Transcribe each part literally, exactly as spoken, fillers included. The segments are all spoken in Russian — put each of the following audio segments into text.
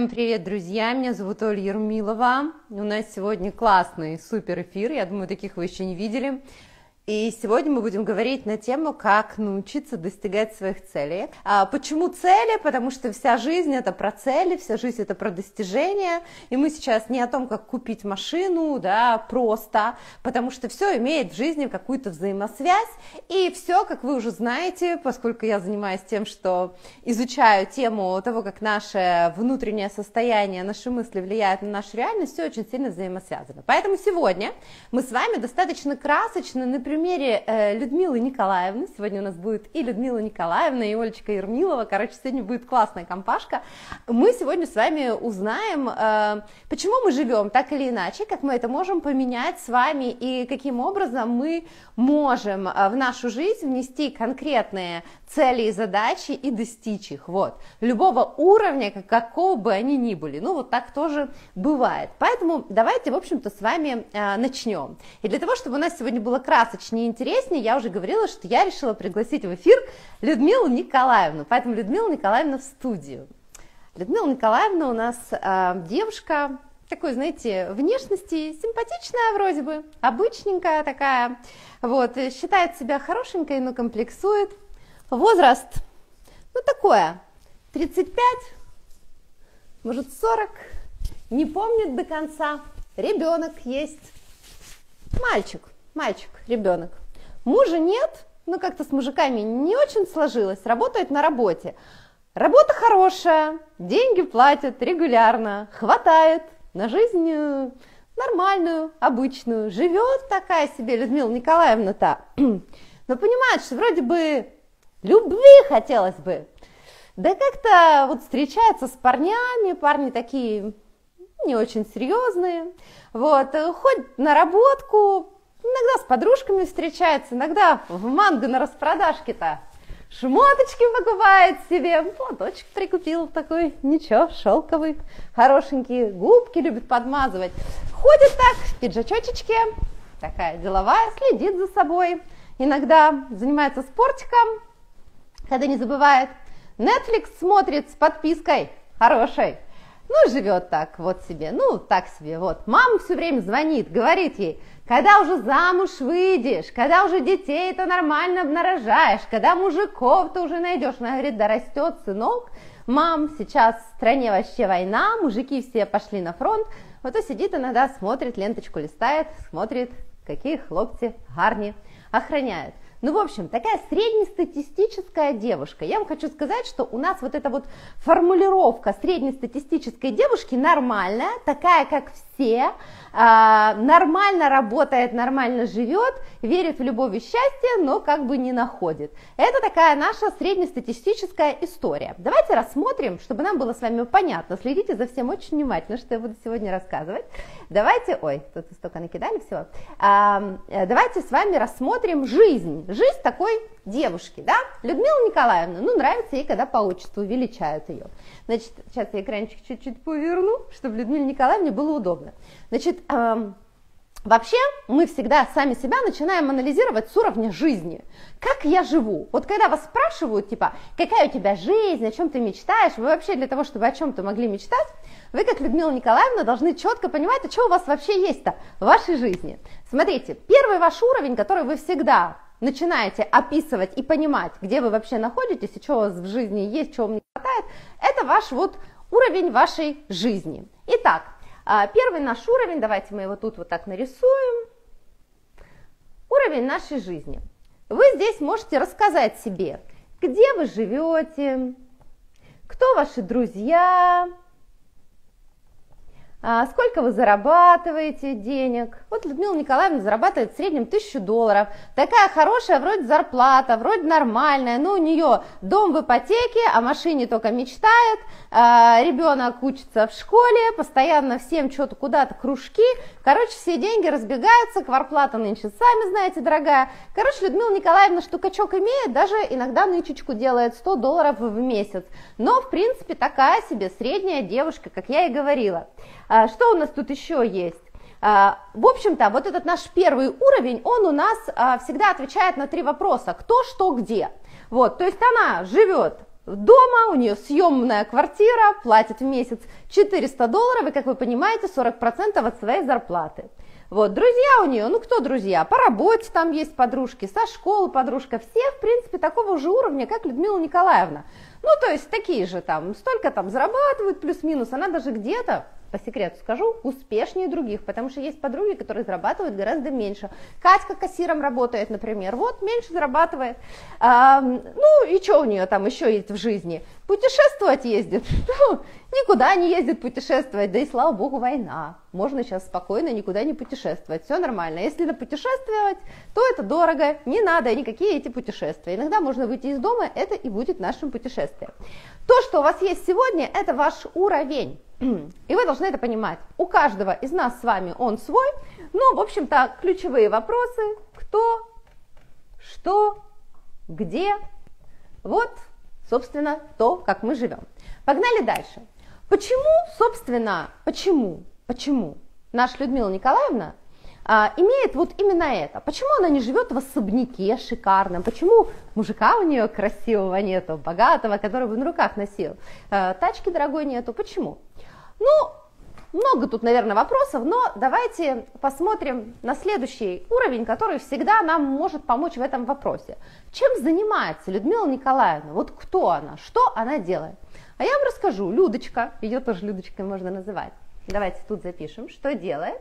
Всем привет, друзья! Меня зовут Оля Ермилова. У нас сегодня классный супер эфир. Я думаю, таких вы еще не видели. И сегодня мы будем говорить на тему, как научиться достигать своих целей. А почему цели? Потому что вся жизнь – это про цели, вся жизнь – это про достижения. И мы сейчас не о том, как купить машину, да, просто, потому что все имеет в жизни какую-то взаимосвязь. И все, как вы уже знаете, поскольку я занимаюсь тем, что изучаю тему того, как наше внутреннее состояние, наши мысли влияют на нашу реальность, все очень сильно взаимосвязано. Поэтому сегодня мы с вами достаточно красочно, например, В примере э, Людмилы Николаевны, сегодня у нас будет и Людмила Николаевна, и Олечка Ермилова, короче, сегодня будет классная компашка, мы сегодня с вами узнаем, э, почему мы живем так или иначе, как мы это можем поменять с вами, и каким образом мы можем в нашу жизнь внести конкретные цели и задачи и достичь их, вот, любого уровня, какого бы они ни были, ну, вот так тоже бывает, поэтому давайте, в общем-то, с вами э, начнем, и для того, чтобы у нас сегодня было красочно, не интереснее, я уже говорила, что я решила пригласить в эфир Людмилу Николаевну, поэтому Людмила Николаевна в студию. Людмила Николаевна у нас э, девушка такой, знаете, внешности симпатичная вроде бы, обычненькая такая, вот, считает себя хорошенькой, но комплексует. Возраст, ну такое, тридцать пять, может сорок, не помнит до конца, ребенок есть, мальчик. Мальчик, ребенок. Мужа нет, но как-то с мужиками не очень сложилось, работает на работе. Работа хорошая, деньги платят регулярно, хватает на жизнь нормальную, обычную. Живет такая себе Людмила Николаевна-то, но понимает, что вроде бы любви хотелось бы. Да как-то вот встречается с парнями, парни такие не очень серьезные, вот, ходит на работку, иногда с подружками встречается, иногда в манго на распродажке-то шмоточки покупает себе, платочек прикупил такой, ничего, шелковый, хорошенький, губки любит подмазывать. Ходит так в пиджачочечке, такая деловая, следит за собой, иногда занимается спортиком, когда не забывает. Netflix смотрит с подпиской хорошей. Ну, живет так вот себе, ну, так себе, вот. Мама все время звонит, говорит ей, когда уже замуж выйдешь, когда уже детей-то нормально нарожаешь, когда мужиков ты уже найдешь. Она говорит, да растет сынок, мам, сейчас в стране вообще война, мужики все пошли на фронт. Вот и сидит иногда, смотрит, ленточку листает, смотрит, какие хлопцы гарни охраняют. Ну, в общем, такая среднестатистическая девушка. Я вам хочу сказать, что у нас вот эта вот формулировка среднестатистической девушки нормальная, такая, как все, э, нормально работает, нормально живет, верит в любовь и счастье, но как бы не находит. Это такая наша среднестатистическая история. Давайте рассмотрим, чтобы нам было с вами понятно. Следите за всем очень внимательно, что я буду сегодня рассказывать. Давайте, ой, тут столько накидали всего. Э, давайте с вами рассмотрим жизнь. Жизнь такой девушки, да? Людмила Николаевна, ну, нравится ей, когда по отчеству величают ее. Значит, сейчас я экранчик чуть-чуть поверну, чтобы Людмиле Николаевне было удобно. Значит, эм, вообще мы всегда сами себя начинаем анализировать с уровня жизни. Как я живу? Вот когда вас спрашивают, типа, какая у тебя жизнь, о чем ты мечтаешь, вы вообще для того, чтобы о чем-то могли мечтать, вы, как Людмила Николаевна, должны четко понимать, а что у вас вообще есть-то в вашей жизни. Смотрите, первый ваш уровень, который вы всегда начинаете описывать и понимать, где вы вообще находитесь и что у вас в жизни есть, чего вам не хватает, это ваш вот уровень вашей жизни. Итак, первый наш уровень, давайте мы его тут вот так нарисуем, уровень нашей жизни. Вы здесь можете рассказать себе, где вы живете, кто ваши друзья, сколько вы зарабатываете денег. Вот Людмила Николаевна зарабатывает в среднем тысячу долларов. Такая хорошая вроде зарплата, вроде нормальная, но у нее дом в ипотеке, о машине только мечтает, ребенок учится в школе, постоянно всем что-то куда-то кружки. Короче, все деньги разбегаются, квартплата нынче, сами знаете, дорогая. Короче, Людмила Николаевна штукачок имеет, даже иногда нычечку делает сто долларов в месяц. Но, в принципе, такая себе средняя девушка, как я и говорила. Что у нас тут еще есть? В общем-то, вот этот наш первый уровень, он у нас всегда отвечает на три вопроса. Кто, что, где. Вот, то есть она живет дома, у нее съемная квартира, платит в месяц четыреста долларов, и, как вы понимаете, сорок процентов от своей зарплаты. Вот, друзья у нее, ну кто друзья? По работе там есть подружки, со школы подружка, все, в принципе, такого же уровня, как Людмила Николаевна. Ну, то есть, такие же там, столько там зарабатывают, плюс-минус, она даже где-то, по секрету скажу, успешнее других, потому что есть подруги, которые зарабатывают гораздо меньше. Катька кассиром работает, например, вот, меньше зарабатывает. А, ну, и что у нее там еще есть в жизни? Путешествовать ездит? Ну, никуда не ездит путешествовать, да и слава богу, война. Можно сейчас спокойно никуда не путешествовать, все нормально. Если напутешествовать, то это дорого, не надо никакие эти путешествия. Иногда можно выйти из дома, это и будет нашим путешествием. То, что у вас есть сегодня, это ваш уровень. И вы должны это понимать. У каждого из нас с вами он свой, но, в общем-то, ключевые вопросы: кто, что, где, вот, собственно, то, как мы живем. Погнали дальше. Почему, собственно, почему, почему наша Людмила Николаевна а, имеет вот именно это? Почему она не живет в особняке шикарном? Почему мужика у нее красивого нету, богатого, который бы на руках носил? А, тачки дорогой нету. Почему? Ну, много тут, наверное, вопросов, но давайте посмотрим на следующий уровень, который всегда нам может помочь в этом вопросе. Чем занимается Людмила Николаевна? Вот кто она? Что она делает? А я вам расскажу. Людочка, ее тоже Людочкой можно называть. Давайте тут запишем, что делает.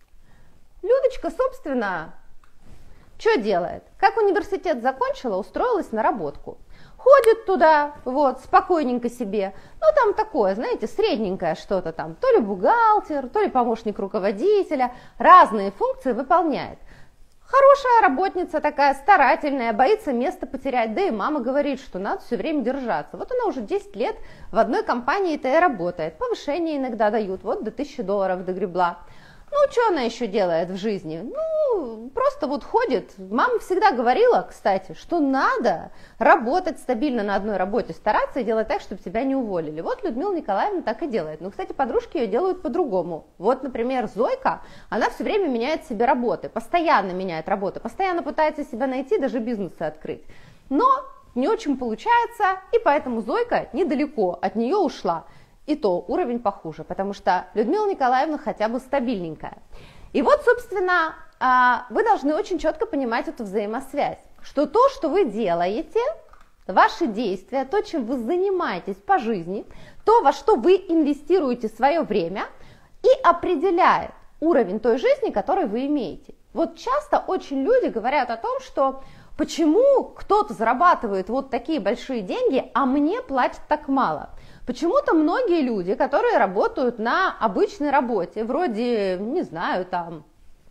Людочка, собственно, что делает? Как университет закончила, устроилась на работку. Ходит туда, вот, спокойненько себе, ну там такое, знаете, средненькое что-то там, то ли бухгалтер, то ли помощник руководителя, разные функции выполняет. Хорошая работница такая, старательная, боится место потерять, да и мама говорит, что надо все время держаться. Вот она уже десять лет в одной компании-то и работает, повышение иногда дают, вот до тысячи долларов догребла. Ну, что она еще делает в жизни? Ну, просто вот ходит. Мама всегда говорила, кстати, что надо работать стабильно на одной работе, стараться и делать так, чтобы тебя не уволили. Вот Людмила Николаевна так и делает. Но, кстати, подружки ее делают по-другому. Вот, например, Зойка, она все время меняет себе работы, постоянно меняет работы, постоянно пытается себя найти, даже бизнесы открыть. Но не очень получается, и поэтому Зойка недалеко от нее ушла. И то уровень похуже, потому что Людмила Николаевна хотя бы стабильненькая. И вот, собственно, вы должны очень четко понимать эту взаимосвязь, что то, что вы делаете, ваши действия, то, чем вы занимаетесь по жизни, то, во что вы инвестируете свое время, и определяет уровень той жизни, которую вы имеете. Вот часто очень люди говорят о том, что почему кто-то зарабатывает вот такие большие деньги, а мне платят так мало. Почему-то многие люди, которые работают на обычной работе, вроде, не знаю, там,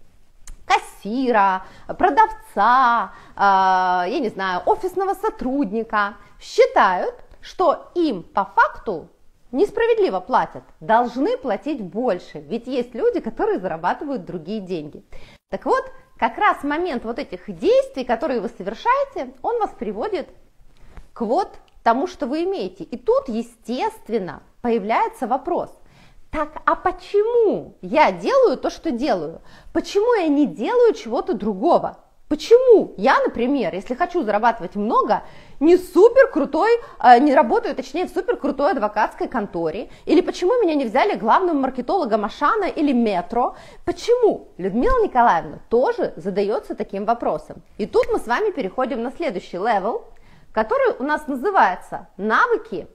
кассира, продавца, э, я не знаю, офисного сотрудника, считают, что им по факту несправедливо платят, должны платить больше, ведь есть люди, которые зарабатывают другие деньги. Так вот, как раз момент вот этих действий, которые вы совершаете, он вас приводит к вот тому, что вы имеете. И тут, естественно, появляется вопрос: так, а почему я делаю то, что делаю? Почему я не делаю чего-то другого? Почему я, например, если хочу зарабатывать много, не супер крутой, не работаю, точнее, в супер крутой адвокатской конторе? Или почему меня не взяли главным маркетологом Ашана или Метро? Почему? Людмила Николаевна тоже задается таким вопросом. И тут мы с вами переходим на следующий левел, который у нас называется навыки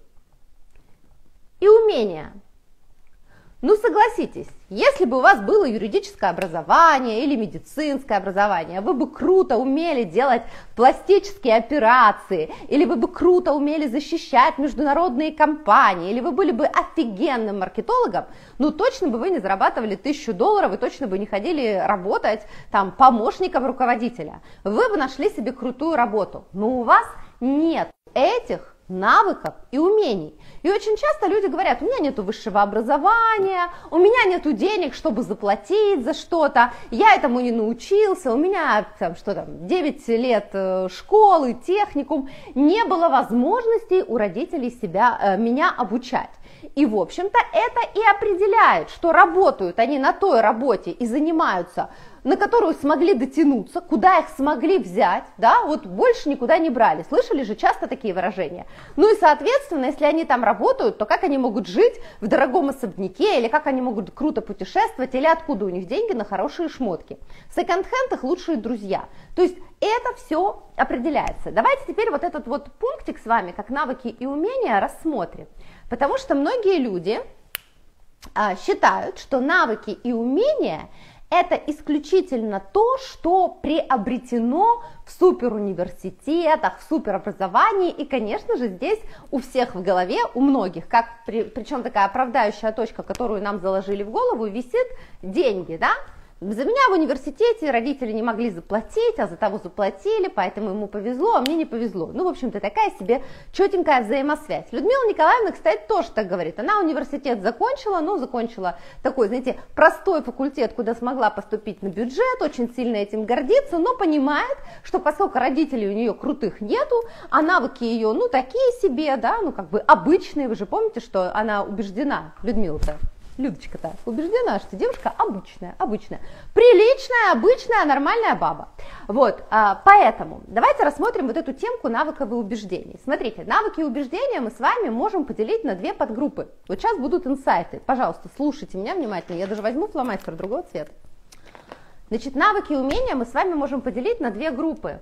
и умения. Ну, согласитесь, если бы у вас было юридическое образование или медицинское образование, вы бы круто умели делать пластические операции, или вы бы круто умели защищать международные компании, или вы были бы офигенным маркетологом, ну, точно бы вы не зарабатывали тысячу долларов и точно бы не ходили работать там помощником руководителя. Вы бы нашли себе крутую работу, но у вас нет этих навыков и умений. И очень часто люди говорят: у меня нету высшего образования, у меня нету денег, чтобы заплатить за что-то, я этому не научился, у меня там, что там, девять лет школы, техникум, не было возможностей у родителей себя, меня обучать. И, в общем-то, это и определяет, что работают они на той работе и занимаются на которую смогли дотянуться, куда их смогли взять, да, вот больше никуда не брали. Слышали же часто такие выражения? Ну и, соответственно, если они там работают, то как они могут жить в дорогом особняке, или как они могут круто путешествовать, или откуда у них деньги на хорошие шмотки? В секонд-хенд их лучшие друзья. То есть это все определяется. Давайте теперь вот этот вот пунктик с вами, как навыки и умения, рассмотрим. Потому что многие люди а, считают, что навыки и умения это исключительно то, что приобретено в суперуниверситетах, в суперобразовании. И, конечно же, здесь у всех в голове, у многих, как при, причем такая оправдающая точка, которую нам заложили в голову, висит деньги, да? За меня в университете родители не могли заплатить, а за того заплатили, поэтому ему повезло, а мне не повезло. Ну, в общем-то, такая себе четенькая взаимосвязь. Людмила Николаевна, кстати, тоже так говорит. Она университет закончила, но закончила такой, знаете, простой факультет, куда смогла поступить на бюджет, очень сильно этим гордится, но понимает, что поскольку родителей у нее крутых нету, а навыки ее, ну, такие себе, да, ну, как бы обычные. Вы же помните, что она убеждена, Людмила-то, Людочка-то убеждена, что девушка обычная, обычная, приличная, обычная, нормальная баба. Вот, а, поэтому давайте рассмотрим вот эту темку навыков и убеждений. Смотрите, навыки и убеждения мы с вами можем поделить на две подгруппы. Вот сейчас будут инсайты. Пожалуйста, слушайте меня внимательно. Я даже возьму фломастер другого цвета. Значит, навыки и умения мы с вами можем поделить на две группы.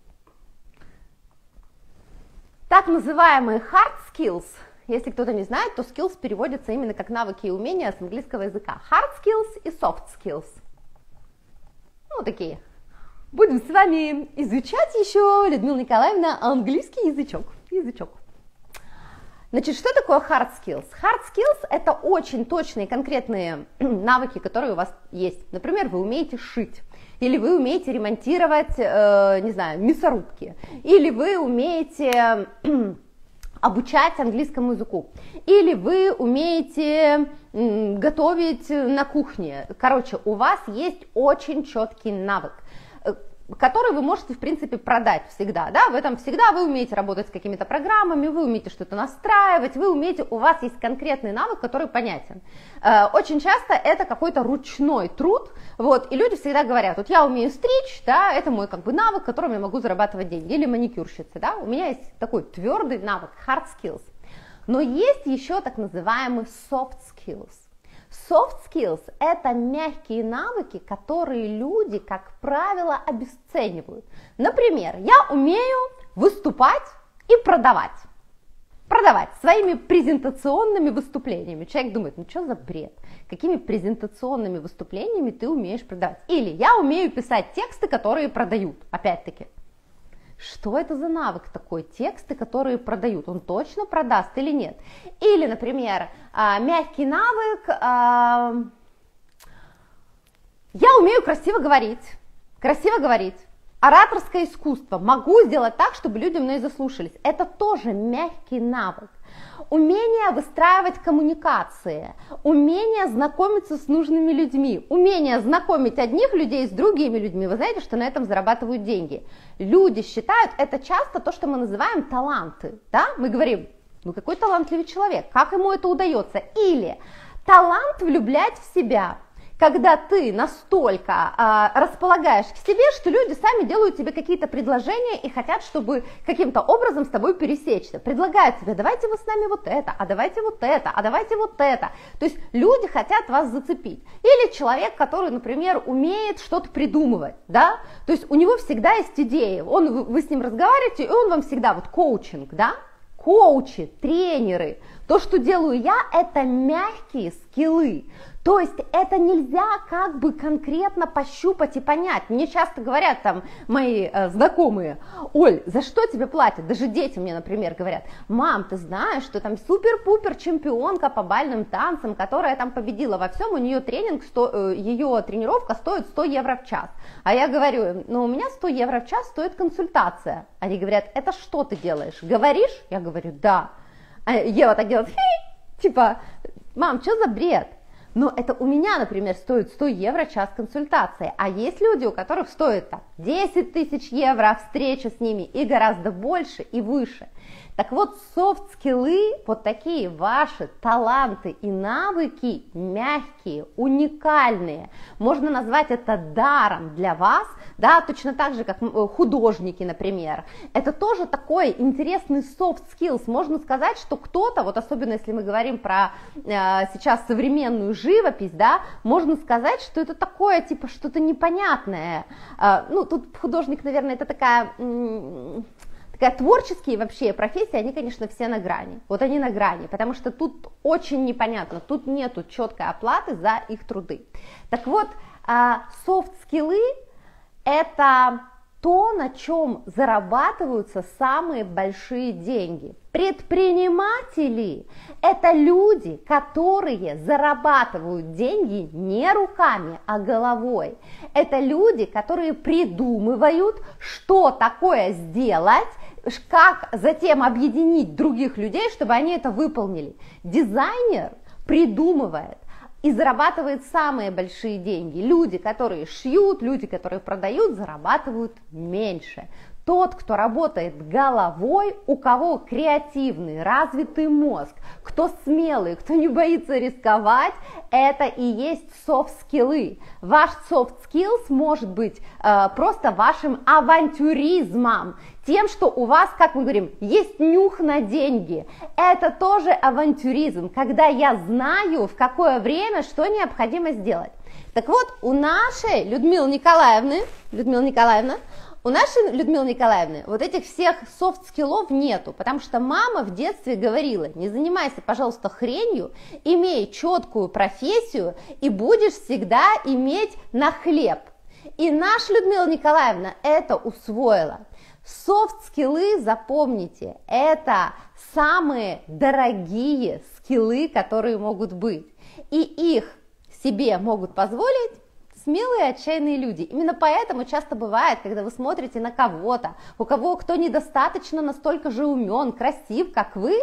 Так называемые hard skills. Если кто-то не знает, то skills переводится именно как навыки и умения с английского языка. Hard skills и soft skills. Ну, такие. Будем с вами изучать еще, Людмила Николаевна, английский язычок. Язычок. Значит, что такое hard skills? Hard skills – это очень точные, конкретные навыки, которые у вас есть. Например, вы умеете шить. Или вы умеете ремонтировать, э, не знаю, мясорубки. Или вы умеете обучать английскому языку, или вы умеете м, готовить на кухне. Короче, у вас есть очень четкий навык, который вы можете, в принципе, продать всегда, да, в этом всегда вы умеете работать с какими-то программами, вы умеете что-то настраивать, вы умеете, у вас есть конкретный навык, который понятен. Очень часто это какой-то ручной труд, вот, и люди всегда говорят, вот я умею стричь, да, это мой как бы навык, которым я могу зарабатывать деньги, или маникюрщица, да, у меня есть такой твердый навык, hard skills, но есть еще так называемый soft skills. Soft skills – это мягкие навыки, которые люди, как правило, обесценивают. Например, я умею выступать и продавать. Продавать своими презентационными выступлениями. Человек думает, ну что за бред? Какими презентационными выступлениями ты умеешь продавать? Или я умею писать тексты, которые продают. Опять-таки. Что это за навык такой? Тексты, которые продают. Он точно продаст или нет? Или, например, мягкий навык. Я умею красиво говорить. Красиво говорить. Ораторское искусство. Могу сделать так, чтобы люди мной заслушались. Это тоже мягкий навык. Умение выстраивать коммуникации, умение знакомиться с нужными людьми, умение знакомить одних людей с другими людьми. Вы знаете, что на этом зарабатывают деньги. Люди считают это часто то, что мы называем таланты. Да? Мы говорим, ну какой талантливый человек, как ему это удается? Или талант влюблять в себя. Когда ты настолько а, располагаешь к себе, что люди сами делают тебе какие-то предложения и хотят, чтобы каким-то образом с тобой пересечься. Предлагают тебе, давайте вы с нами вот это, а давайте вот это, а давайте вот это. То есть люди хотят вас зацепить. Или человек, который, например, умеет что-то придумывать, да, то есть у него всегда есть идеи, он, вы с ним разговариваете, и он вам всегда, вот коучинг, да, коучи, тренеры. То, что делаю я, это мягкие скиллы. То есть это нельзя как бы конкретно пощупать и понять. Мне часто говорят там мои э, знакомые, Оль, за что тебе платят? Даже дети мне, например, говорят, мам, ты знаешь, что там супер-пупер чемпионка по бальным танцам, которая там победила во всем, у нее тренинг, сто, э, ее тренировка стоит сто евро в час. А я говорю, ну у меня сто евро в час стоит консультация. Они говорят, это что ты делаешь? Говоришь? Я говорю, да. А Ева так делает, типа, мам, что за бред? Но это у меня, например, стоит сто евро час консультации, а есть люди, у которых стоит так, десять тысяч евро встреча с ними и гораздо больше и выше. Так вот, софт-скиллы, вот такие ваши таланты и навыки, мягкие, уникальные, можно назвать это даром для вас, да, точно так же, как художники, например. Это тоже такой интересный soft skills. Можно сказать, что кто-то, вот особенно если мы говорим про э, сейчас современную живопись, да, можно сказать, что это такое, типа, что-то непонятное. Э, ну, тут художник, наверное, это такая... М- Такая творческие вообще профессии, они, конечно, все на грани. Вот они на грани, потому что тут очень непонятно, тут нету четкой оплаты за их труды. Так вот, софт-скиллы – это то, на чем зарабатываются самые большие деньги. Предприниматели – это люди, которые зарабатывают деньги не руками, а головой. Это люди, которые придумывают, что такое сделать, как затем объединить других людей, чтобы они это выполнили. Дизайнер придумывает и зарабатывает самые большие деньги. Люди, которые шьют, люди, которые продают, зарабатывают меньше. Тот, кто работает головой, у кого креативный, развитый мозг, кто смелый, кто не боится рисковать, это и есть софт-скиллы. Ваш софт-скиллс может быть э, просто вашим авантюризмом, тем, что у вас, как мы говорим, есть нюх на деньги. Это тоже авантюризм, когда я знаю, в какое время что необходимо сделать. Так вот, у нашей Людмилы Николаевны, Людмила Николаевна, У нашей Людмилы Николаевны вот этих всех софт-скиллов нету, потому что мама в детстве говорила: не занимайся, пожалуйста, хренью, имей четкую профессию и будешь всегда иметь на хлеб. И наша Людмила Николаевна это усвоила. Софт-скиллы, запомните, это самые дорогие скиллы, которые могут быть. И их себе могут позволить смелые, отчаянные люди. Именно поэтому часто бывает, когда вы смотрите на кого-то, у кого кто недостаточно настолько же умен, красив, как вы,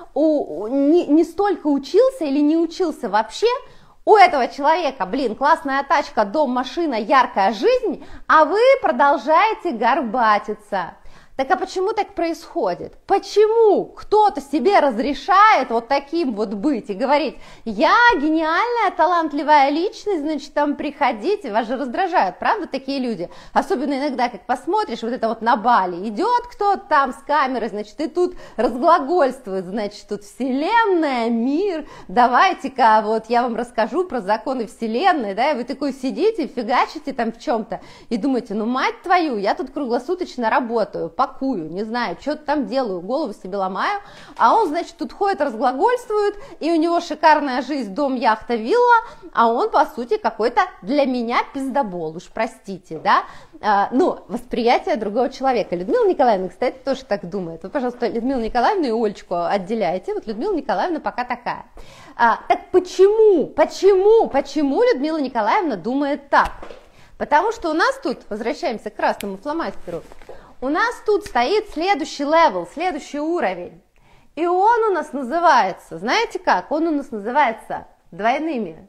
у, не, не столько учился или не учился вообще, у этого человека, блин, классная тачка, дом, машина, яркая жизнь, а вы продолжаете горбатиться. Так а почему так происходит? Почему кто-то себе разрешает вот таким вот быть и говорить: я гениальная, талантливая личность, значит, там приходите, вас же раздражают, правда, такие люди? Особенно иногда, как посмотришь, вот это вот на Бали, идет кто-то там с камерой, значит, и тут разглагольствует, значит, тут вселенная, мир, давайте-ка вот я вам расскажу про законы вселенной, да, и вы такой сидите, фигачите там в чем-то и думаете: ну, мать твою, я тут круглосуточно работаю, пакую, не знаю, что-то там делаю, голову себе ломаю, а он, значит, тут ходит, разглагольствует, и у него шикарная жизнь, дом, яхта, вилла, а он, по сути, какой-то для меня пиздобол, уж простите, да, а, ну, восприятие другого человека. Людмила Николаевна, кстати, тоже так думает. Вы, пожалуйста, Людмилу Николаевну и Олечку отделяйте, вот Людмила Николаевна пока такая. А, так почему, почему, почему Людмила Николаевна думает так? Потому что у нас тут, возвращаемся к красному фломастеру, у нас тут стоит следующий левел, следующий уровень. И он у нас называется, знаете как? Он у нас называется двойными: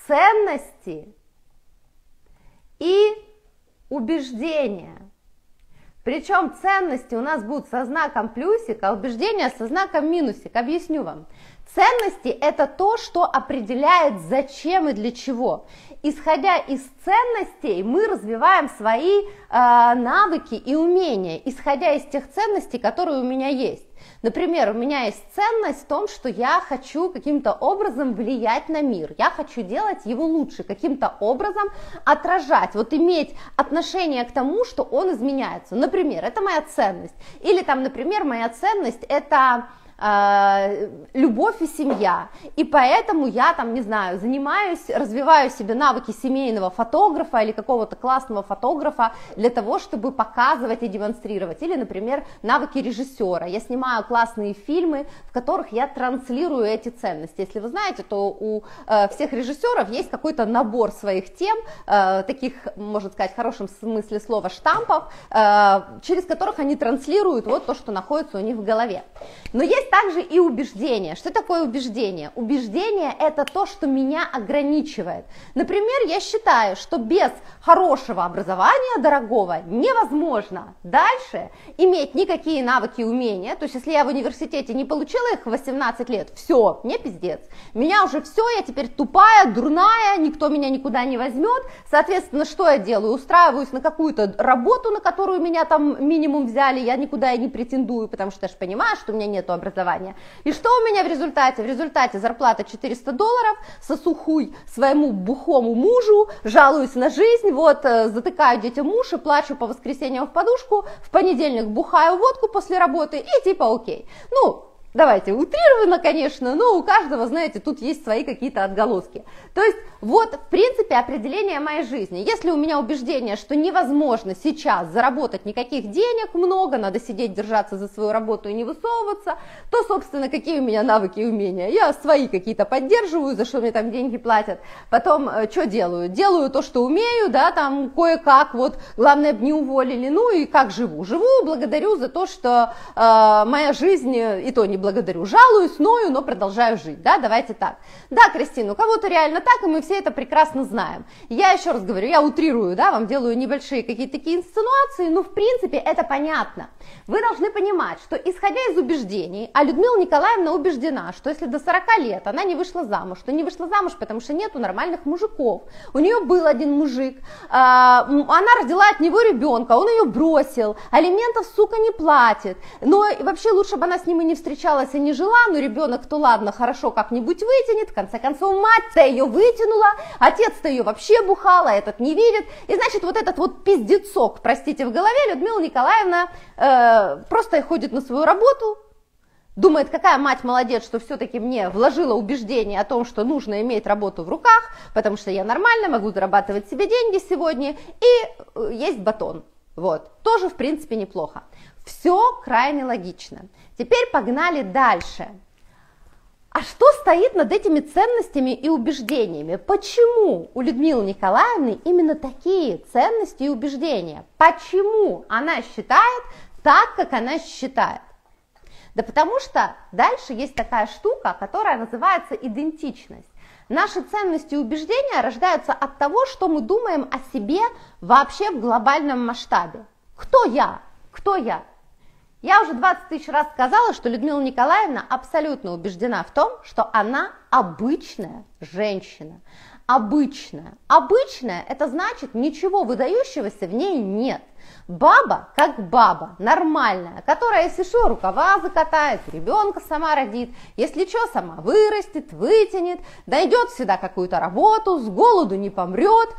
ценности и убеждения. Причем ценности у нас будут со знаком плюсик, а убеждения со знаком минусик. Объясню вам. Ценности – это то, что определяет зачем и для чего. Исходя из ценностей, мы развиваем свои э, навыки и умения, исходя из тех ценностей, которые у меня есть. Например, у меня есть ценность в том, что я хочу каким-то образом влиять на мир, я хочу делать его лучше, каким-то образом отражать, вот иметь отношение к тому, что он изменяется. Например, это моя ценность. Или там, например, моя ценность – это любовь и семья, и поэтому я там, не знаю, занимаюсь, развиваю себе навыки семейного фотографа или какого-то классного фотографа для того, чтобы показывать и демонстрировать, или, например, навыки режиссера, я снимаю классные фильмы, в которых я транслирую эти ценности. Если вы знаете, то у э, всех режиссеров есть какой-то набор своих тем, э, таких, можно сказать, в хорошем смысле слова штампов, э, через которых они транслируют вот то, что находится у них в голове. Но есть Есть также и убеждение. Что такое убеждение? Убеждение – это то, что меня ограничивает. Например, я считаю, что без хорошего образования, дорогого, невозможно дальше иметь никакие навыки и умения. То есть, если я в университете не получила их в восемнадцать лет, все, мне пиздец. Меня уже все, я теперь тупая, дурная, никто меня никуда не возьмет. Соответственно, что я делаю? Устраиваюсь на какую-то работу, на которую меня там минимум взяли, я никуда и не претендую, потому что я же понимаю, что у меня нет образования. И что у меня в результате? В результате зарплата четыреста долларов, сосу хуй своему бухому мужу, жалуюсь на жизнь, вот, затыкаю детям уши, плачу по воскресеньям в подушку, в понедельник бухаю водку после работы и типа окей. Ну, давайте, утрированно, конечно, но у каждого, знаете, тут есть свои какие-то отголоски. То есть, вот, в принципе, определение моей жизни. Если у меня убеждение, что невозможно сейчас заработать никаких денег много, надо сидеть, держаться за свою работу и не высовываться, то, собственно, какие у меня навыки и умения? Я свои какие-то поддерживаю, за что мне там деньги платят. Потом, что делаю? Делаю то, что умею, да, там, кое-как, вот, главное, бы не уволили, ну и как живу? Живу, благодарю за то, что э, моя жизнь, и то не благодарю, жалуюсь, ною, но продолжаю жить, да, давайте так. Да, Кристина, у кого-то реально так, и мы все это прекрасно знаем. Я еще раз говорю, я утрирую, да, вам делаю небольшие какие-то такие инсценуации, но в принципе это понятно. Вы должны понимать, что исходя из убеждений, а Людмила Николаевна убеждена, что если до сорока лет она не вышла замуж, то не вышла замуж, потому что нету нормальных мужиков. У нее был один мужик, она родила от него ребенка, он ее бросил, алиментов, сука, не платит, но вообще лучше бы она с ним и не встречалась, и не жила, но ребенок-то ладно, хорошо как-нибудь вытянет, в конце концов мать-то ее вытянула, отец-то ее вообще бухал, а этот не видит, и значит вот этот вот пиздецок, простите, в голове Людмила Николаевна э, просто ходит на свою работу, думает, какая мать молодец, что все-таки мне вложила убеждение о том, что нужно иметь работу в руках, потому что я нормально могу зарабатывать себе деньги сегодня, и есть батон. Вот, тоже в принципе неплохо. Все крайне логично. Теперь погнали дальше. А что стоит над этими ценностями и убеждениями? Почему у Людмилы Николаевны именно такие ценности и убеждения? Почему она считает так, как она считает? Да потому что дальше есть такая штука, которая называется идентичность. Наши ценности и убеждения рождаются от того, что мы думаем о себе вообще в глобальном масштабе. Кто я? Кто я? Я уже двадцать тысяч раз сказала, что Людмила Николаевна абсолютно убеждена в том, что она обычная женщина. Обычная. Обычная – это значит, ничего выдающегося в ней нет. Баба как баба, нормальная, которая, если что, рукава закатает, ребенка сама родит, если что, сама вырастет, вытянет, найдет всегда какую-то работу, с голоду не помрет.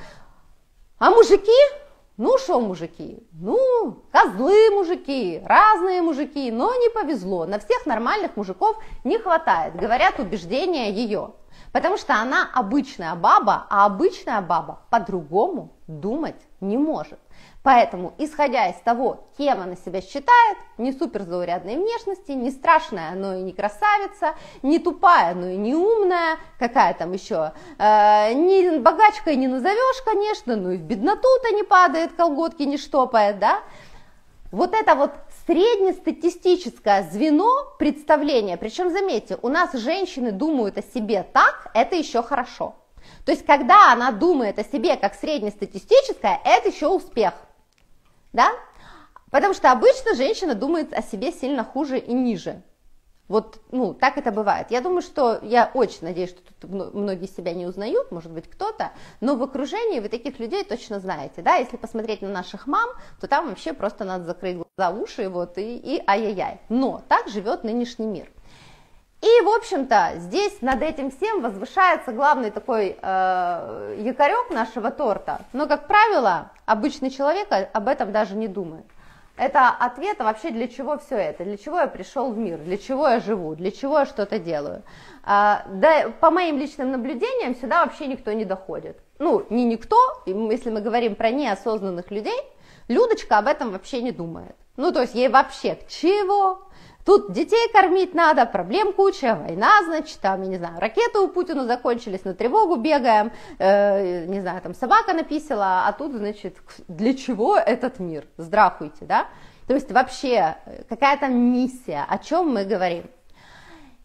А мужики? Ну что мужики? Ну, козлы мужики, разные мужики, но не повезло. На всех нормальных мужиков не хватает, говорят убеждения ее. Потому что она обычная баба, а обычная баба по-другому думать не может. Поэтому, исходя из того, кем она себя считает, не суперзаурядной внешности, не страшная, но и не красавица, не тупая, но и не умная, какая там еще, э, не богачкой не назовешь, конечно, но и в бедноту-то не падает, колготки не штопает, да. Вот это вот среднестатистическое звено представления, причем, заметьте, у нас женщины думают о себе так, это еще хорошо. То есть, когда она думает о себе как среднестатистическое, это еще успех. Да? Потому что обычно женщина думает о себе сильно хуже и ниже. Вот, ну, так это бывает. Я думаю, что, я очень надеюсь, что тут многие себя не узнают, может быть, кто-то, но в окружении вы таких людей точно знаете, да, если посмотреть на наших мам, то там вообще просто надо закрыть глаза, уши, вот, и, и ай-яй-яй. Но так живет нынешний мир. И, в общем-то, здесь над этим всем возвышается главный такой э, якорек нашего торта. Но, как правило, обычный человек об этом даже не думает. Это ответ вообще, для чего все это, для чего я пришел в мир, для чего я живу, для чего я что-то делаю. А, да, по моим личным наблюдениям сюда вообще никто не доходит. Ну, не никто, если мы говорим про неосознанных людей, Людочка об этом вообще не думает. Ну, то есть ей вообще чего? Тут детей кормить надо, проблем куча, война, значит, там, я не знаю, ракеты у Путина закончились, на тревогу бегаем, э, не знаю, там собака написала, а тут, значит, для чего этот мир? Здравствуйте, да? То есть вообще какая-то миссия, о чем мы говорим?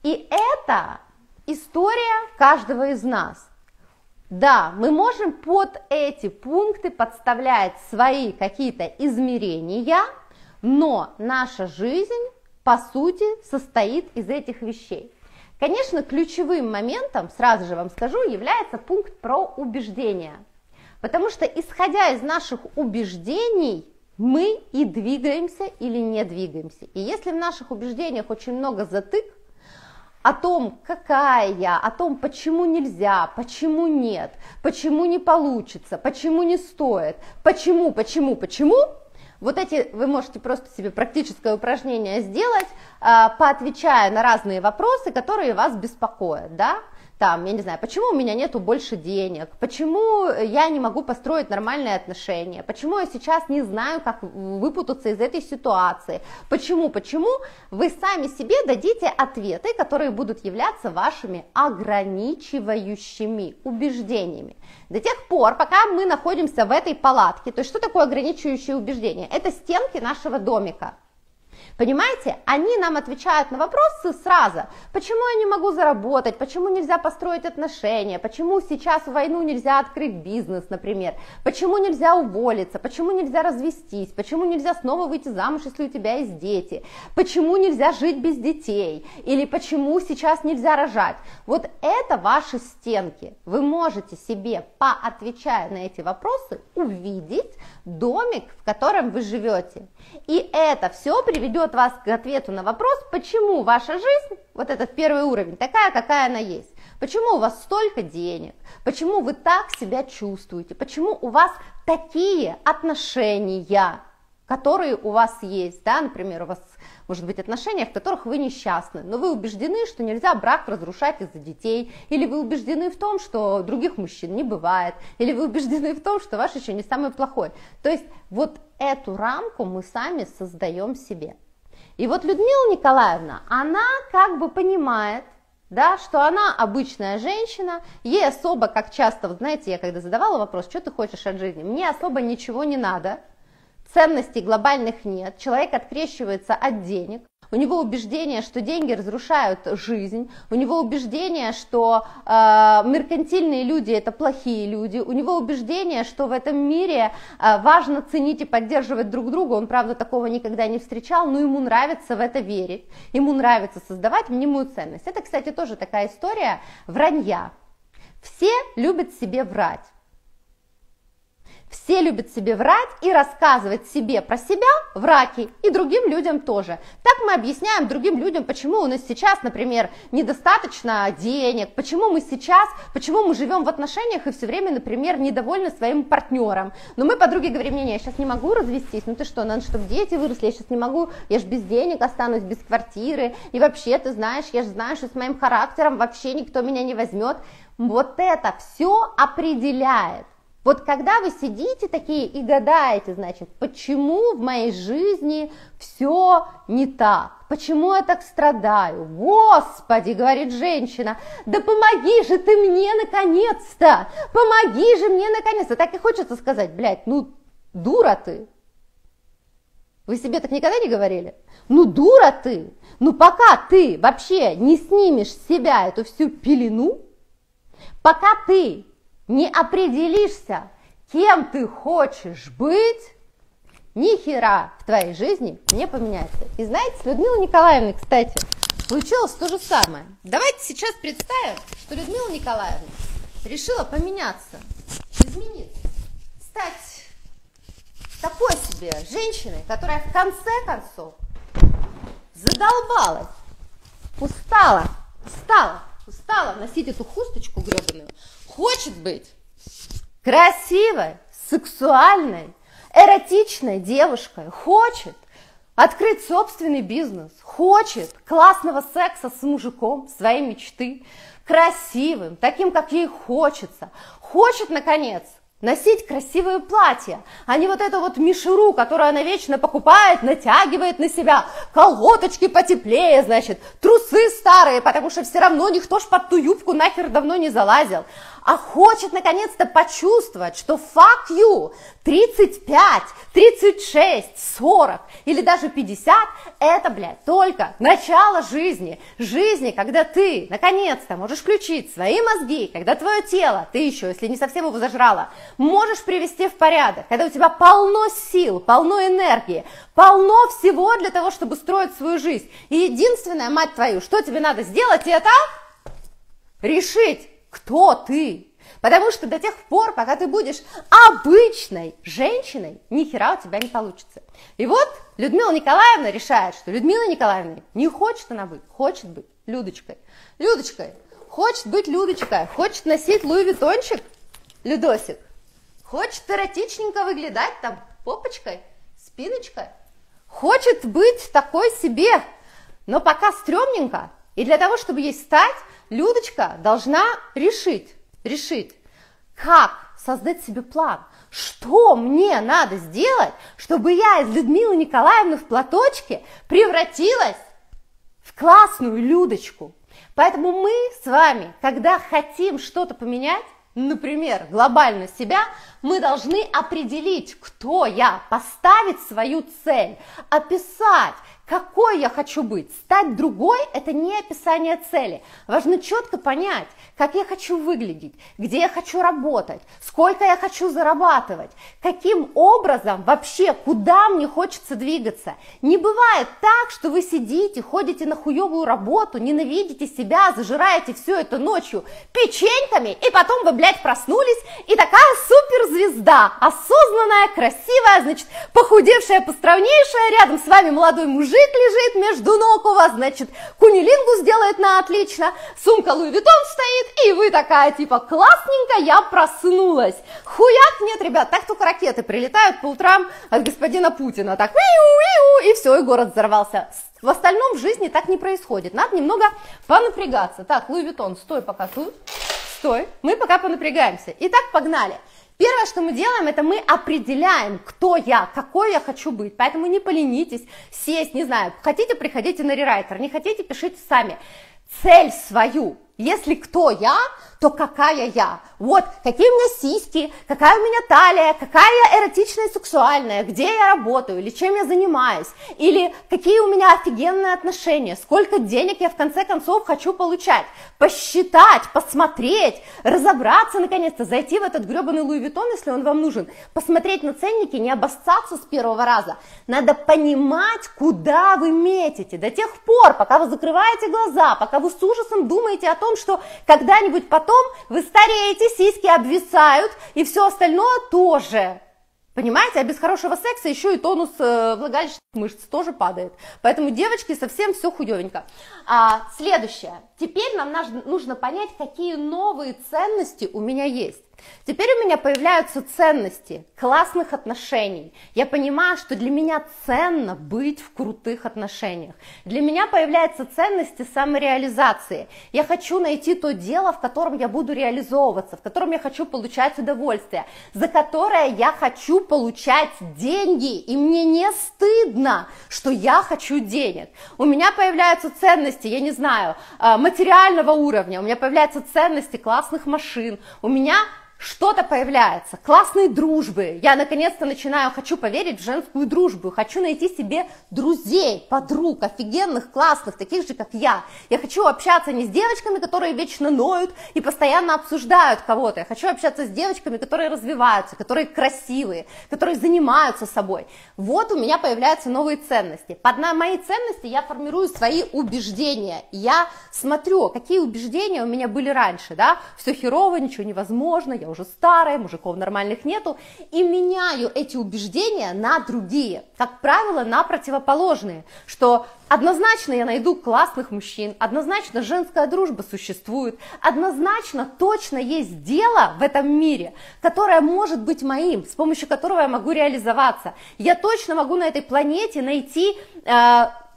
И это история каждого из нас. Да, мы можем под эти пункты подставлять свои какие-то измерения, но наша жизнь, по сути, состоит из этих вещей. Конечно, ключевым моментом, сразу же вам скажу, является пункт про убеждения. Потому что, исходя из наших убеждений, мы и двигаемся или не двигаемся. И если в наших убеждениях очень много затык, о том, какая я, о том, почему нельзя, почему нет, почему не получится, почему не стоит, почему, почему, почему, вот эти вы можете просто себе практическое упражнение сделать, поотвечая на разные вопросы, которые вас беспокоят, да. Там, я не знаю, почему у меня нету больше денег, почему я не могу построить нормальные отношения, почему я сейчас не знаю, как выпутаться из этой ситуации, почему, почему, вы сами себе дадите ответы, которые будут являться вашими ограничивающими убеждениями. До тех пор, пока мы находимся в этой палатке, то есть что такое ограничивающие убеждения? Это стенки нашего домика. Понимаете, они нам отвечают на вопросы сразу. Почему я не могу заработать, почему нельзя построить отношения, почему сейчас в войну нельзя открыть бизнес, например, почему нельзя уволиться, почему нельзя развестись, почему нельзя снова выйти замуж, если у тебя есть дети, почему нельзя жить без детей, или почему сейчас нельзя рожать. Вот это ваши стенки. Вы можете себе, поотвечая на эти вопросы, увидеть домик, в котором вы живете. И это все приведет вас к ответу на вопрос, почему ваша жизнь, вот этот первый уровень, такая, какая она есть. Почему у вас столько денег, почему вы так себя чувствуете, почему у вас такие отношения, которые у вас есть, да, например, у вас может быть отношения, в которых вы несчастны, но вы убеждены, что нельзя брак разрушать из-за детей, или вы убеждены в том, что других мужчин не бывает, или вы убеждены в том, что ваш еще не самый плохой. То есть вот эту рамку мы сами создаем себе. И вот Людмила Николаевна, она как бы понимает, да, что она обычная женщина, ей особо, как часто, вот знаете, я когда задавала вопрос, что ты хочешь от жизни, мне особо ничего не надо, ценностей глобальных нет, человек открещивается от денег, у него убеждение, что деньги разрушают жизнь, у него убеждение, что э, меркантильные люди это плохие люди, у него убеждение, что в этом мире э, важно ценить и поддерживать друг друга, он, правда, такого никогда не встречал, но ему нравится в это верить, ему нравится создавать мнимую ценность. Это, кстати, тоже такая история вранья. Все любят себе врать. Все любят себе врать и рассказывать себе про себя враки и другим людям тоже. Так мы объясняем другим людям, почему у нас сейчас, например, недостаточно денег, почему мы сейчас, почему мы живем в отношениях и все время, например, недовольны своим партнером. Но мы подруге говорим, не, не, я сейчас не могу развестись, ну ты что, надо, чтобы дети выросли, я сейчас не могу, я же без денег останусь, без квартиры, и вообще, ты знаешь, я же знаю, что с моим характером вообще никто меня не возьмет. Вот это все определяет. Вот когда вы сидите такие и гадаете, значит, почему в моей жизни все не так, почему я так страдаю, Господи, говорит женщина, да помоги же ты мне наконец-то, помоги же мне наконец-то, так и хочется сказать, блядь, ну дура ты, вы себе так никогда не говорили? Ну дура ты, ну пока ты вообще не снимешь с себя эту всю пелену, пока ты не определишься, кем ты хочешь быть, ни хера в твоей жизни не поменяется. И знаете, с Людмилой Николаевной, кстати, случилось то же самое. Давайте сейчас представим, что Людмила Николаевна решила поменяться, измениться, стать такой себе женщиной, которая в конце концов задолбалась, устала, устала, устала носить эту хусточку гребаную, хочет быть красивой, сексуальной, эротичной девушкой, хочет открыть собственный бизнес, хочет классного секса с мужиком своей мечты, красивым, таким, как ей хочется, хочет, наконец, носить красивые платья, а не вот эту вот мишуру, которую она вечно покупает, натягивает на себя, колготочки потеплее, значит, трусы старые, потому что все равно никто ж под ту юбку нахер давно не залазил. а хочет наконец-то почувствовать, что fuck you, тридцать пять, тридцать шесть, сорок или даже пятьдесят, это, блядь, только начало жизни. Жизни, когда ты наконец-то можешь включить свои мозги, когда твое тело, ты еще, если не совсем его зажрала, можешь привести в порядок, когда у тебя полно сил, полно энергии, полно всего для того, чтобы строить свою жизнь. И единственное, мать твою, что тебе надо сделать, это решить, кто ты. Потому что до тех пор, пока ты будешь обычной женщиной, ни хера у тебя не получится. И вот Людмила Николаевна решает, что Людмила Николаевна не хочет она быть, хочет быть Людочкой. Людочкой. Хочет быть Людочкой. Хочет носить Луи Виттончик, Людосик. Хочет эротичненько выглядать там попочкой, спиночкой. Хочет быть такой себе, но пока стрёмненько. И для того, чтобы ей стать, Людочка должна решить, решить, как создать себе план, что мне надо сделать, чтобы я из Людмилы Николаевны в платочке превратилась в классную Людочку. Поэтому мы с вами, когда хотим что-то поменять, например, глобально себя, мы должны определить, кто я, поставить свою цель, описать, какой я хочу быть. Стать другой – это не описание цели. Важно четко понять, как я хочу выглядеть, где я хочу работать, сколько я хочу зарабатывать, каким образом вообще, куда мне хочется двигаться. Не бывает так, что вы сидите, ходите на хуевую работу, ненавидите себя, зажираете все это ночью печеньками, и потом вы, блядь, проснулись, и такая суперзвезда, осознанная, красивая, значит, похудевшая, постройнейшая, рядом с вами молодой мужик лежит между ног у вас, значит, кунилингус делает на отлично, сумка Луи Виттон стоит, и вы такая, типа, классненько, я проснулась. Хуяк, нет, ребят, так только ракеты прилетают по утрам от господина Путина, так, и все, и город взорвался. В остальном в жизни так не происходит, надо немного понапрягаться. Так, Луи Виттон, стой пока тут, стой, мы пока понапрягаемся. Итак, погнали. Первое, что мы делаем, это мы определяем, кто я, какой я хочу быть. Поэтому не поленитесь сесть, не знаю, хотите, приходите на рерайтер, не хотите, пишите сами. Цель свою. Если кто я, то какая я. Вот, какие у меня сиськи, какая у меня талия, какая я эротичная и сексуальная, где я работаю, или чем я занимаюсь, или какие у меня офигенные отношения, сколько денег я в конце концов хочу получать. Посчитать, посмотреть, разобраться наконец-то, зайти в этот гребаный Луи Виттон, если он вам нужен, посмотреть на ценники, не обоссаться с первого раза. Надо понимать, куда вы метите. До тех пор, пока вы закрываете глаза, пока вы с ужасом думаете о том, что когда-нибудь потом вы стареете, сиськи обвисают, и все остальное тоже. Понимаете, а без хорошего секса еще и тонус э, влагалищных мышц тоже падает. Поэтому, девочки, совсем все худевенько. А, следующее. Теперь нам нужно понять, какие новые ценности у меня есть. Теперь у меня появляются ценности классных отношений. Я понимаю, что для меня ценно быть в крутых отношениях. Для меня появляются ценности самореализации. Я хочу найти то дело, в котором я буду реализовываться, в котором я хочу получать удовольствие, за которое я хочу получать деньги. И мне не стыдно, что я хочу денег. У меня появляются ценности, я не знаю, материального уровня, у меня появляются ценности классных машин, у меня что-то появляется, классные дружбы. Я наконец-то начинаю, хочу поверить в женскую дружбу, хочу найти себе друзей, подруг, офигенных, классных, таких же, как я. Я хочу общаться не с девочками, которые вечно ноют и постоянно обсуждают кого-то. Я хочу общаться с девочками, которые развиваются, которые красивые, которые занимаются собой. Вот у меня появляются новые ценности. Под мои ценности я формирую свои убеждения. Я смотрю, какие убеждения у меня были раньше, да, все херово, ничего невозможно, я уже старая, мужиков нормальных нету, и меняю эти убеждения на другие, как правило, на противоположные, что однозначно я найду классных мужчин, однозначно женская дружба существует, однозначно точно есть дело в этом мире, которое может быть моим, с помощью которого я могу реализоваться. Я точно могу на этой планете найти э,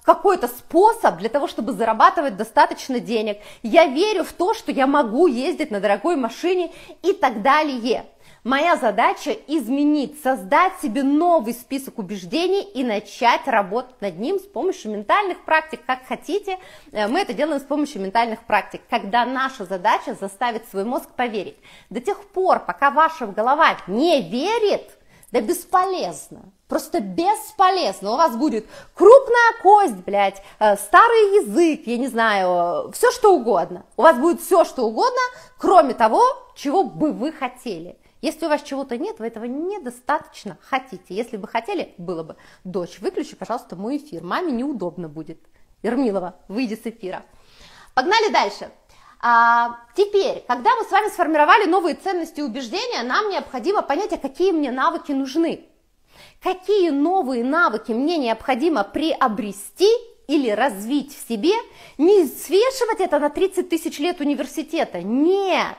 какой-то способ для того, чтобы зарабатывать достаточно денег. Я верю в то, что я могу ездить на дорогой машине и так далее. Моя задача изменить, создать себе новый список убеждений и начать работать над ним с помощью ментальных практик, как хотите. Мы это делаем с помощью ментальных практик, когда наша задача заставить свой мозг поверить. До тех пор, пока ваша голова не верит, да бесполезно, просто бесполезно. У вас будет крупная кость, блядь, старый язык, я не знаю, все что угодно. У вас будет все что угодно, кроме того, чего бы вы хотели. Если у вас чего-то нет, вы этого недостаточно хотите. Если бы хотели, было бы. Дочь, выключи, пожалуйста, мой эфир. Маме неудобно будет. Ермилова, выйди с эфира. Погнали дальше. А, теперь, когда мы с вами сформировали новые ценности и убеждения, нам необходимо понять, а какие мне навыки нужны. Какие новые навыки мне необходимо приобрести или развить в себе. Не свешивать это на тридцать тысяч лет университета. Нет.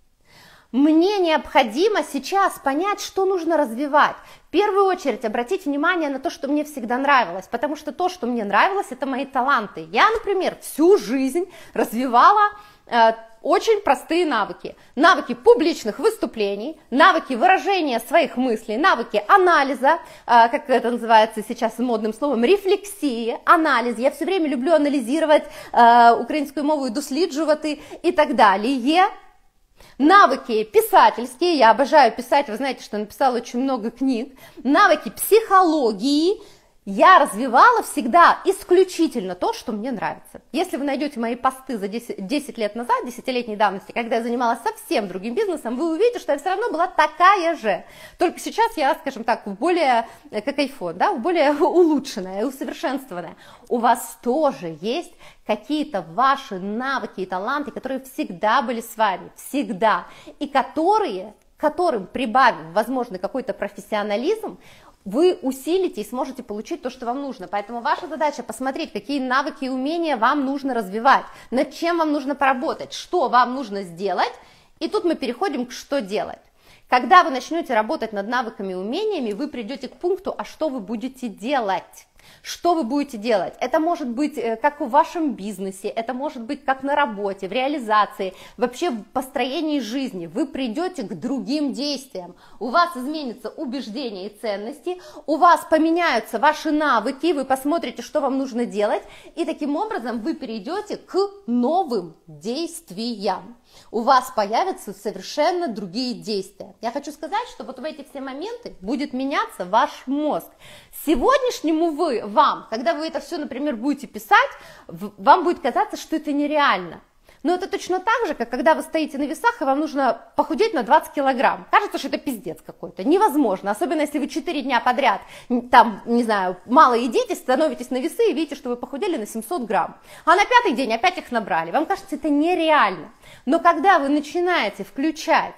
Мне необходимо сейчас понять, что нужно развивать. В первую очередь обратить внимание на то, что мне всегда нравилось, потому что то, что мне нравилось, это мои таланты. Я, например, всю жизнь развивала э, очень простые навыки. Навыки публичных выступлений, навыки выражения своих мыслей, навыки анализа, э, как это называется сейчас модным словом, рефлексии, анализ. Я все время люблю анализировать э, украинскую мову, досліджувати и так далее. Навыки писательские, я обожаю писать, вы знаете, что написала очень много книг. Навыки психологии. Я развивала всегда исключительно то, что мне нравится. Если вы найдете мои посты за десять, десять лет назад, десятилетней давности, когда я занималась совсем другим бизнесом, вы увидите, что я все равно была такая же. Только сейчас я, скажем так, в более, как айфон, да, в более улучшенная, усовершенствованная. У вас тоже есть какие-то ваши навыки и таланты, которые всегда были с вами, всегда, и которые, которым прибавив, возможно, какой-то профессионализм, вы усилите и сможете получить то, что вам нужно. Поэтому ваша задача посмотреть, какие навыки и умения вам нужно развивать, над чем вам нужно поработать, что вам нужно сделать. И тут мы переходим к что делать. Когда вы начнете работать над навыками и умениями, вы придете к пункту, а что вы будете делать. Что вы будете делать? Это может быть как в вашем бизнесе, это может быть как на работе, в реализации, вообще в построении жизни. Вы придете к другим действиям, у вас изменятся убеждения и ценности, у вас поменяются ваши навыки, вы посмотрите, что вам нужно делать, и таким образом вы перейдете к новым действиям. У вас появятся совершенно другие действия. Я хочу сказать, что вот в эти все моменты будет меняться ваш мозг. Сегодняшнему вы, вам, когда вы это все, например, будете писать, вам будет казаться, что это нереально. Но это точно так же, как когда вы стоите на весах, и вам нужно похудеть на двадцать килограмм. Кажется, что это пиздец какой-то. Невозможно. Особенно, если вы четыре дня подряд, там, не знаю, мало едите, становитесь на весы и видите, что вы похудели на семьсот грамм. А на пятый день опять их набрали. Вам кажется, это нереально. Но когда вы начинаете включать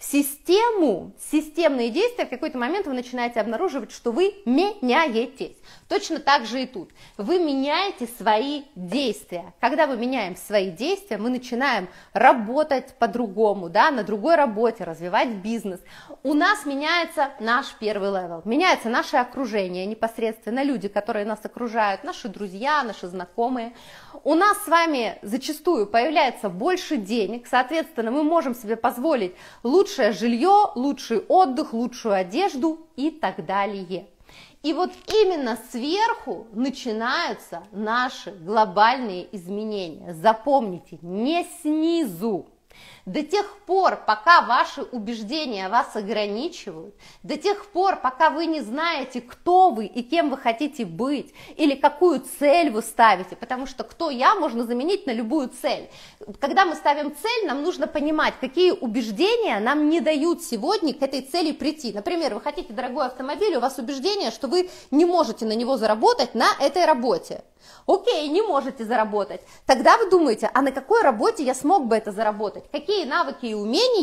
систему, системные действия, в какой-то момент вы начинаете обнаруживать, что вы меняетесь. Точно так же и тут. Вы меняете свои действия. Когда мы меняем свои действия, мы начинаем работать по-другому, да, на другой работе, развивать бизнес. У нас меняется наш первый левел, меняется наше окружение непосредственно, люди, которые нас окружают, наши друзья, наши знакомые. У нас с вами зачастую появляется больше денег, соответственно, мы можем себе позволить лучшее жилье, лучший отдых, лучшую одежду и так далее. И вот именно сверху начинаются наши глобальные изменения. Запомните, не снизу. До тех пор, пока ваши убеждения вас ограничивают, до тех пор, пока вы не знаете, кто вы и кем вы хотите быть, или какую цель вы ставите, потому что кто я можно заменить на любую цель. Когда мы ставим цель, нам нужно понимать, какие убеждения нам не дают сегодня к этой цели прийти. Например, вы хотите дорогой автомобиль, у вас убеждение, что вы не можете на него заработать на этой работе. Окей, не можете заработать. Тогда вы думаете, а на какой работе я смог бы это заработать? Какие навыки и умения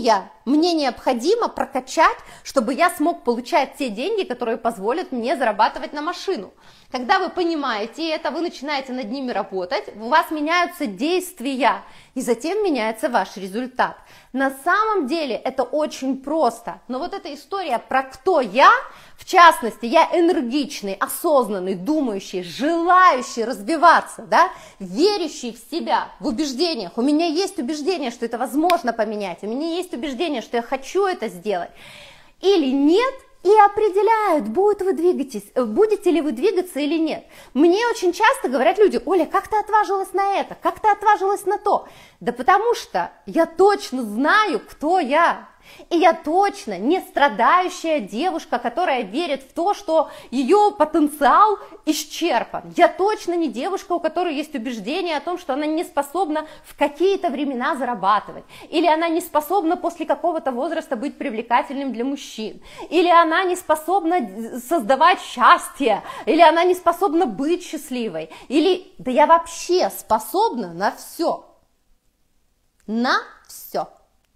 мне необходимо прокачать, чтобы я смог получать те деньги, которые позволят мне зарабатывать на машину. Когда вы понимаете это, вы начинаете над ними работать, у вас меняются действия, и затем меняется ваш результат. На самом деле это очень просто, но вот эта история про кто я, в частности, я энергичный, осознанный, думающий, желающий развиваться, да, верящий в себя, в убеждениях. У меня есть убеждение, что это возможно поменять, у меня есть убеждение, что я хочу это сделать, или нет, и определяют, будут вы двигаетесь, будете ли вы двигаться или нет. Мне очень часто говорят люди: Оля, как ты отважилась на это, как ты отважилась на то? Да потому что я точно знаю, кто я. И я точно не страдающая девушка, которая верит в то, что ее потенциал исчерпан. Я точно не девушка, у которой есть убеждение о том, что она не способна в какие-то времена зарабатывать. Или она не способна после какого-то возраста быть привлекательным для мужчин. Или она не способна создавать счастье. Или она не способна быть счастливой. Или да я вообще способна на все. На все.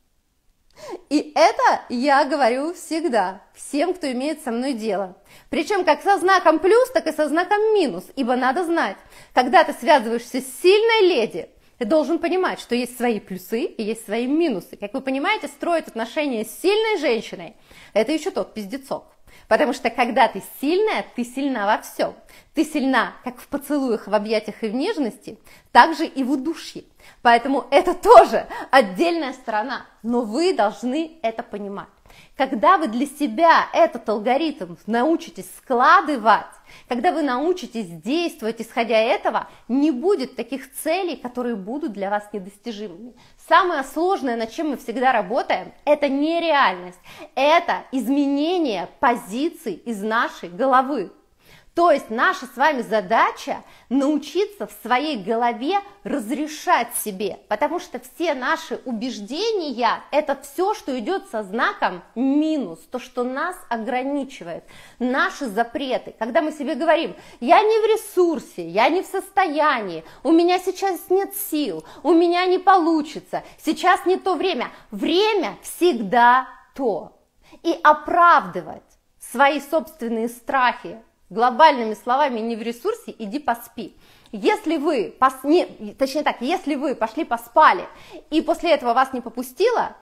И это я говорю всегда, всем, кто имеет со мной дело. Причем как со знаком плюс, так и со знаком минус. Ибо надо знать, когда ты связываешься с сильной леди, ты должен понимать, что есть свои плюсы и есть свои минусы. Как вы понимаете, строить отношения с сильной женщиной – это еще тот пиздецок. Потому что когда ты сильная, ты сильна во всем. Ты сильна как в поцелуях, в объятиях и в нежности, так же и в удушье. Поэтому это тоже отдельная сторона, но вы должны это понимать. Когда вы для себя этот алгоритм научитесь складывать, когда вы научитесь действовать, исходя этого, не будет таких целей, которые будут для вас недостижимыми. Самое сложное, над чем мы всегда работаем, это нереальность, это изменение позиций из нашей головы. То есть наша с вами задача научиться в своей голове разрешать себе, потому что все наши убеждения – это все, что идет со знаком минус, то, что нас ограничивает, наши запреты. Когда мы себе говорим: я не в ресурсе, я не в состоянии, у меня сейчас нет сил, у меня не получится, сейчас не то время. Время всегда то. И оправдывать свои собственные страхи глобальными словами: не в ресурсе, иди поспи. Если вы, пос... не, точнее так, если вы пошли поспали и после этого вас не попустило,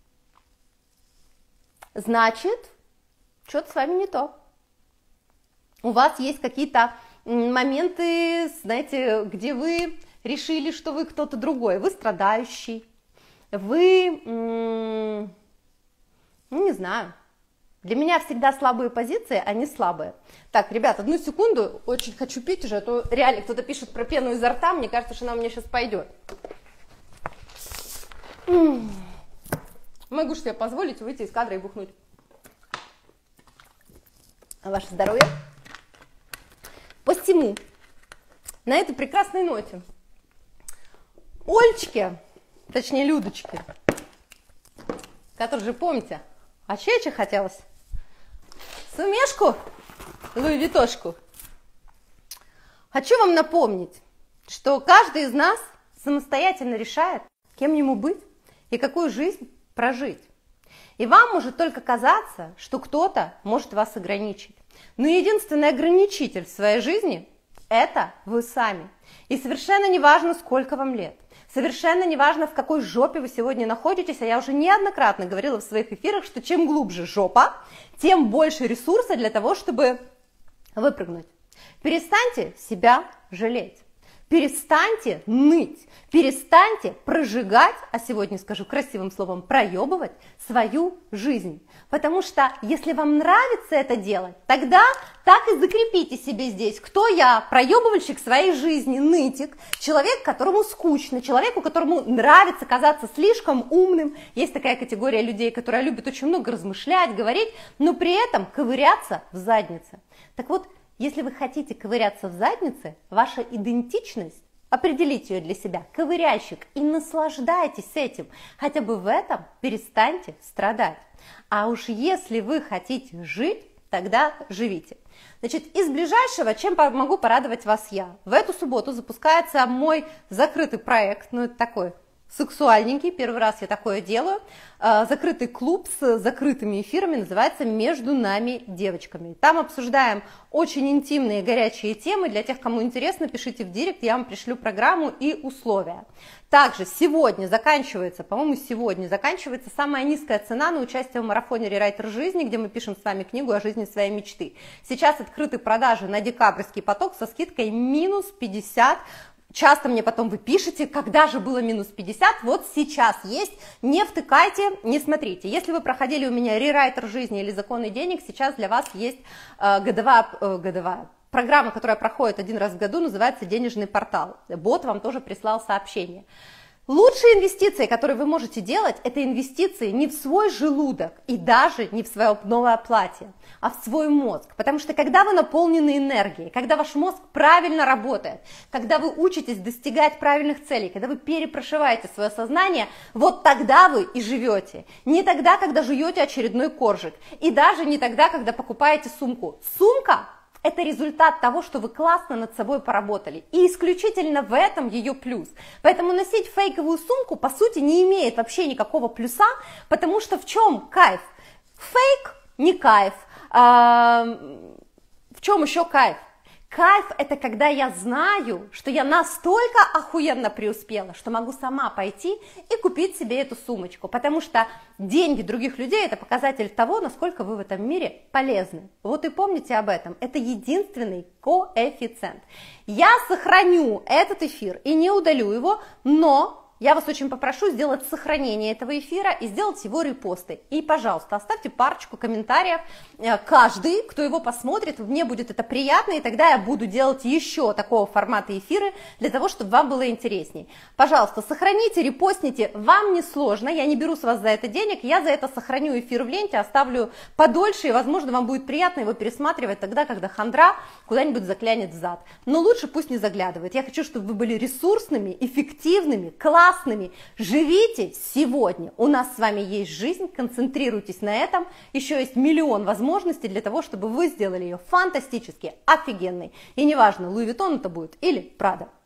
значит, что-то с вами не то. У вас есть какие-то моменты, знаете, где вы решили, что вы кто-то другой, вы страдающий, вы, ну не знаю. Для меня всегда слабые позиции, они слабые. Так, ребят, одну секунду, очень хочу пить уже, а то реально кто-то пишет про пену изо рта, мне кажется, что она у меня сейчас пойдет. М-м. Могу себе позволить выйти из кадра и бухнуть. Ваше здоровье. Посему, на этой прекрасной ноте, Олечке, точнее Людочке, которую же помните, а чече хотелось? Сумешку, Луи Витошку. Хочу вам напомнить, что каждый из нас самостоятельно решает, кем ему быть и какую жизнь прожить. И вам может только казаться, что кто-то может вас ограничить. Но единственный ограничитель в своей жизни – это вы сами. И совершенно не важно, сколько вам лет. Совершенно не важно, в какой жопе вы сегодня находитесь, а я уже неоднократно говорила в своих эфирах, что чем глубже жопа, тем больше ресурса для того, чтобы выпрыгнуть. Перестаньте себя жалеть, перестаньте ныть, перестаньте прожигать, а сегодня скажу красивым словом, проебывать свою жизнь. Потому что если вам нравится это делать, тогда так и закрепите себе здесь, кто я, проебывальщик своей жизни, нытик, человек, которому скучно, человеку, которому нравится казаться слишком умным. Есть такая категория людей, которая любит очень много размышлять, говорить, но при этом ковыряться в заднице. Так вот, если вы хотите ковыряться в заднице, ваша идентичность, определите ее для себя, ковыряльщик, и наслаждайтесь этим. Хотя бы в этом перестаньте страдать. А уж если вы хотите жить, тогда живите. Значит, из ближайшего, чем могу порадовать вас я? В эту субботу запускается мой закрытый проект, ну это такой сексуальненький, первый раз я такое делаю. Закрытый клуб с закрытыми эфирами называется «Между нами девочками». Там обсуждаем очень интимные горячие темы. Для тех, кому интересно, пишите в директ, я вам пришлю программу и условия. Также сегодня заканчивается, по-моему, сегодня заканчивается самая низкая цена на участие в марафоне «Рерайтер жизни», где мы пишем с вами книгу о жизни своей мечты. Сейчас открыты продажи на декабрьский поток со скидкой минус пятьдесят. Часто мне потом вы пишете, когда же было минус пятьдесят, вот сейчас есть, не втыкайте, не смотрите. Если вы проходили у меня «Рерайтер жизни» или «Законы денег», сейчас для вас есть э, годовая, э, годовая программа, которая проходит один раз в году, называется «Денежный портал». Бот вам тоже прислал сообщение. Лучшие инвестиции, которые вы можете делать, это инвестиции не в свой желудок и даже не в свое новое платье, а в свой мозг. Потому что когда вы наполнены энергией, когда ваш мозг правильно работает, когда вы учитесь достигать правильных целей, когда вы перепрошиваете свое сознание, вот тогда вы и живете. Не тогда, когда жуете очередной коржик, и даже не тогда, когда покупаете сумку. Сумка – это результат того, что вы классно над собой поработали. И исключительно в этом ее плюс. Поэтому носить фейковую сумку, по сути, не имеет вообще никакого плюса, потому что в чем кайф? Фейк – не кайф. А, в чем еще кайф? Кайф – это когда я знаю, что я настолько охуенно преуспела, что могу сама пойти и купить себе эту сумочку, потому что деньги других людей – это показатель того, насколько вы в этом мире полезны. Вот и помните об этом, это единственный коэффициент. Я сохраню этот эфир и не удалю его, но я вас очень попрошу сделать сохранение этого эфира и сделать его репосты. И, пожалуйста, оставьте парочку комментариев. Каждый, кто его посмотрит, мне будет это приятно, и тогда я буду делать еще такого формата эфиры, для того, чтобы вам было интересней. Пожалуйста, сохраните, репостните, вам не сложно, я не беру с вас за это денег, я за это сохраню эфир в ленте, оставлю подольше, и, возможно, вам будет приятно его пересматривать тогда, когда хандра куда-нибудь заклянет в зад. Но лучше пусть не заглядывает. Я хочу, чтобы вы были ресурсными, эффективными, классными. Живите сегодня. У нас с вами есть жизнь, концентрируйтесь на этом. Еще есть миллион возможностей для того, чтобы вы сделали ее фантастически, офигенной. И неважно, Луи Виттон это будет или Прада.